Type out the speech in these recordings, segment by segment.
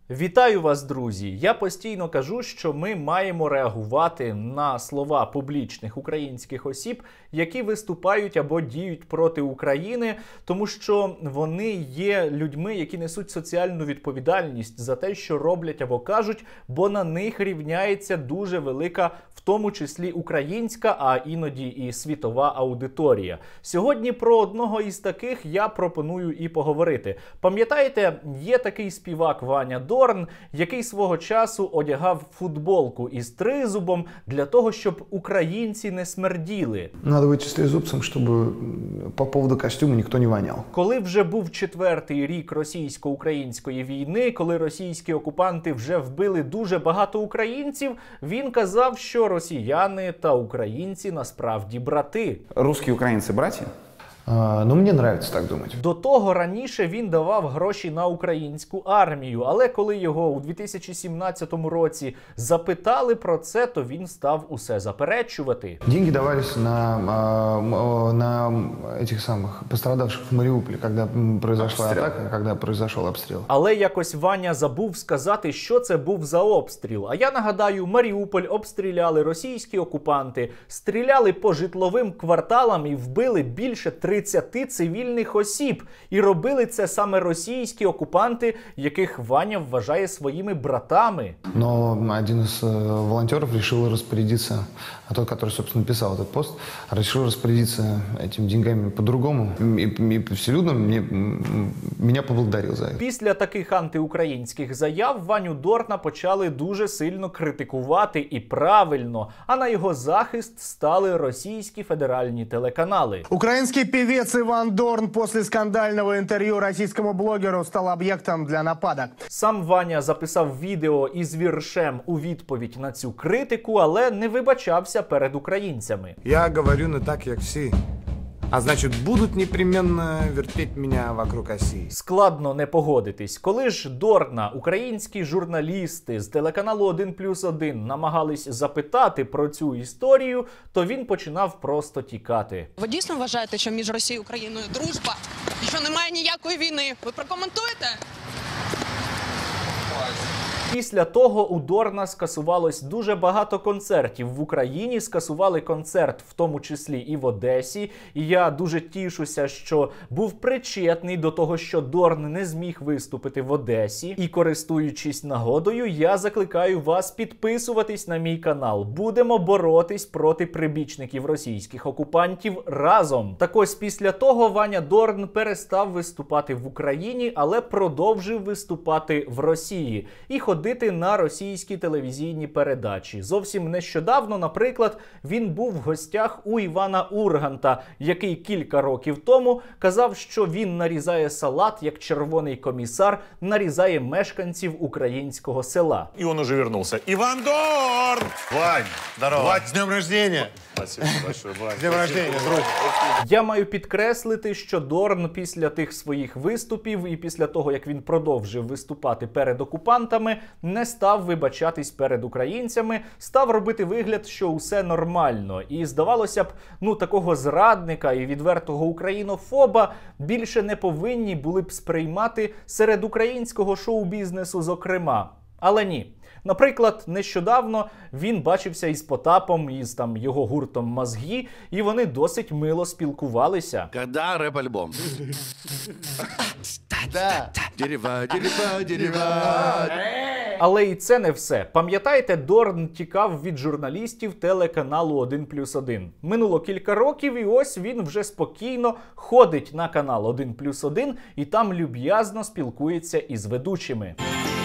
Вітаю вас, друзі! Я постійно кажу, що ми маємо реагувати на слова публічних українських осіб, які виступають або діють проти України, тому що вони є людьми, які несуть соціальну відповідальність за те, що роблять або кажуть, бо на них рівняється дуже велика, в тому числі українська, а іноді і світова аудиторія. Сьогодні про одного із таких я пропоную і поговорити. Пам'ятаєте, є такий співак Ваня Дорн, який свого часу одягав футболку із тризубом для того, щоб українці не смерділи. Надо вийти з тризубцем, щоб по поводу костюму ніхто не воняв. Коли вже був 4-й рік російсько-української війни, коли російські окупанти вже вбили дуже багато українців, він казав, що росіяни та українці насправді брати. Русські українці браті? Ну, мені подобається так думати. До того раніше він давав гроші на українську армію, але коли його у 2017 році запитали про це, то він став усе заперечувати. Деньги давались на этих самых пострадавших в Маріуполі, коли произошла атака, коли произошел обстріл. Але якось Ваня забув сказати, що це був за обстріл. А я нагадаю, Маріуполь обстріляли російські окупанти, стріляли по житловим кварталам і вбили більше 30 цивільних осіб. І робили це саме російські окупанти, яких Ваня вважає своїми братами. Но один из волонтеров решил распорядиться, а тот, который, собственно, писал этот пост, решил распорядиться этими деньгами по-другому. И абсолютно меня поблагодарил за это. Після таких антиукраїнських заяв Ваню Дорна почали дуже сильно критикувати, і правильно. А на його захист стали російські федеральні телеканали. Украинский певец Иван Дорн после скандального интервью российскому блогеру стал объектом для нападок. Сам Ваня записав відео із віршем у відповідь на цю критику, але не вибачався перед українцями. Я говорю не так, як всі. А значить, будуть непременно вертеть мене вокруг осі. Складно не погодитись. Коли ж Дорна українські журналісти з телеканалу 1+1 намагались запитати про цю історію, то він починав просто тікати. Ви дійсно вважаєте, що між Росією і Україною дружба і що немає ніякої війни? Ви прокоментуєте? Після того у Дорна скасувалось дуже багато концертів. В Україні скасували концерт, в тому числі і в Одесі. І я дуже тішуся, що був причетний до того, що Дорн не зміг виступити в Одесі. І користуючись нагодою, я закликаю вас підписуватись на мій канал. Будемо боротись проти прибічників російських окупантів разом. Так ось після того Ваня Дорн перестав виступати в Україні, але продовжив виступати в Росії. І ходити на російські телевізійні передачі. Зовсім нещодавно, наприклад, він був в гостях у Івана Урганта, який кілька років тому казав, що він нарізає салат, як червоний комісар нарізає мешканців українського села. И он уже вернулся. Иван Дорн! Вань, Здорово. Вань, с днем рождения! Спасибо большое, Вань. С днем рождения, друг! Я маю підкреслити, що Дорн після тих своїх виступів і після того, як він продовжив виступати перед окупантами, не став вибачатись перед українцями, став робити вигляд, що усе нормально. І здавалося б, такого зрадника і відвертого українофоба більше не повинні були б сприймати серед українського шоу-бізнесу зокрема. Але ні. Наприклад, нещодавно він бачився із Потапом, із його гуртом «Мозги», і вони досить мило спілкувалися. Когда рэп-альбом? Але і це не все. Пам'ятаєте, Дорн тікав від журналістів телеканалу 1+1. Минуло кілька років, і ось він вже спокійно ходить на канал 1+1 і там люб'язно спілкується із ведучими.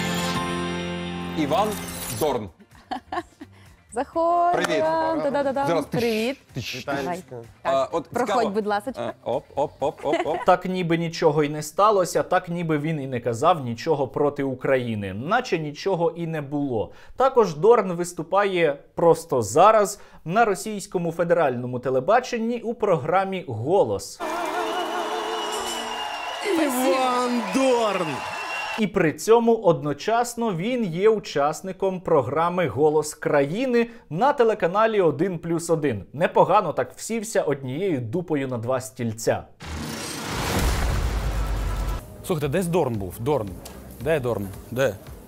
Іван Дорн. Заходь. Привіт. Да-да-да. Привіт. Давай. Так. Проходь, будь ласка. Оп. Так ніби нічого й не сталося, так ніби він і не казав нічого проти України. Наче нічого і не було. Також Дорн виступає просто зараз на російському федеральному телебаченні у програмі «Голос». Иван Дорн! І при цьому одночасно він є учасником програми «Голос країни» на телеканалі 1+1. Непогано так всівся однією дупою на два стільця. Слухайте, десь Дорн був. Дорн. Де Дорн? Де?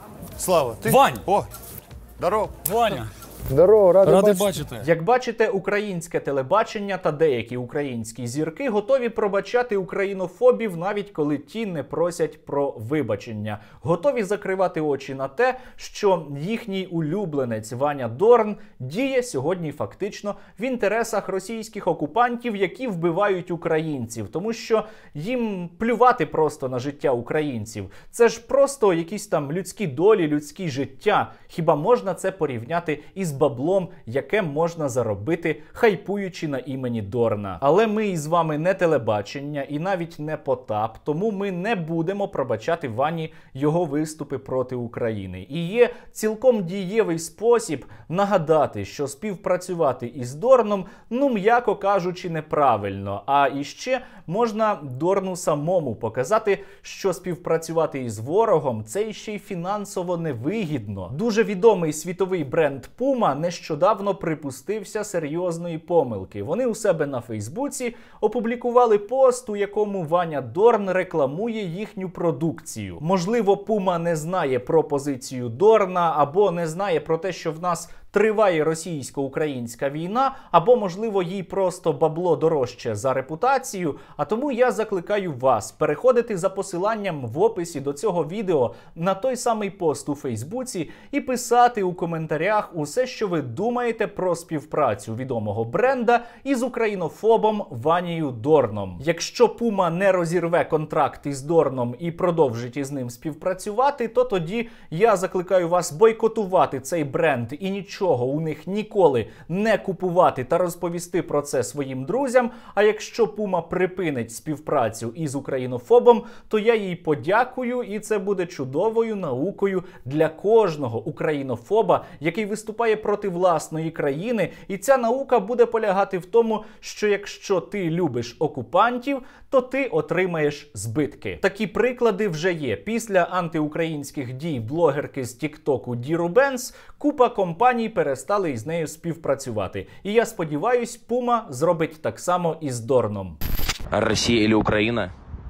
Слава, ти? Вань! О, здоров. Ваня! Здорово, Радий бачити. Як бачите, українське телебачення та деякі українські зірки готові пробачати українофобів, навіть коли ті не просять про вибачення. Готові закривати очі на те, що їхній улюбленець Ваня Дорн діє сьогодні фактично в інтересах російських окупантів, які вбивають українців. Тому що їм плювати просто на життя українців. Це ж просто якісь там людські долі, людські життя. Хіба можна це порівняти із баблом, яке можна заробити, хайпуючи на імені Дорна? Але ми із вами не телебачення і навіть не Потап, тому ми не будемо пробачати Вані його виступи проти України. І є цілком дієвий спосіб нагадати, що співпрацювати із Дорном, ну, м'яко кажучи, неправильно. А іще можна Дорну самому показати, що співпрацювати із ворогом – це ще й фінансово невигідно. Дуже відомий світовий бренд Puma нещодавно припустився серйозної помилки. Вони у себе на Фейсбуці опублікували пост, у якому Ваня Дорн рекламує їхню продукцію. Можливо, Puma не знає про позицію Дорна, або не знає про те, що в нас триває російсько-українська війна, або, можливо, їй просто бабло дорожче за репутацію. А тому я закликаю вас переходити за посиланням в описі до цього відео на той самий пост у Фейсбуці і писати у коментарях усе, що ви думаєте про співпрацю відомого бренда із українофобом Ванією Дорном. Якщо Puma не розірве контракт із Дорном і продовжить із ним співпрацювати, то тоді я закликаю вас бойкотувати цей бренд і нічого у них ніколи не купувати та розповісти про це своїм друзям. А якщо Puma припинить співпрацю із українофобом, то я їй подякую, і це буде чудовою наукою для кожного українофоба, який виступає проти власної країни. І ця наука буде полягати в тому, що якщо ти любиш окупантів, то ти отримаєш збитки. Такі приклади вже є. Після антиукраїнських дій блогерки з Тіктоку Ді Рубенс купа компаній перестали із нею співпрацювати. І я сподіваюсь, Puma зробить так само із Дорном. Россия или Украина?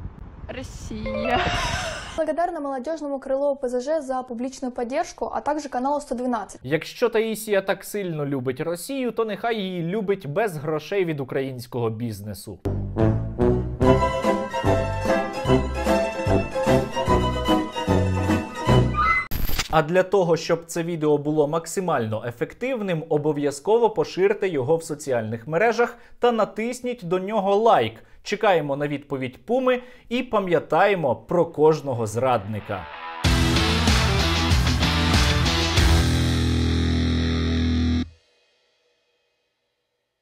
Россия. Благодарна молодежному крылу ОПЗЖ за публичную поддержку, а также каналу 112. Якщо Таїсія так сильно любить Росію, то нехай її любить без грошей від українського бізнесу. А для того, щоб це відео було максимально ефективним, обов'язково поширте його в соціальних мережах та натисніть до нього лайк. Чекаємо на відповідь Пуми і пам'ятаємо про кожного зрадника.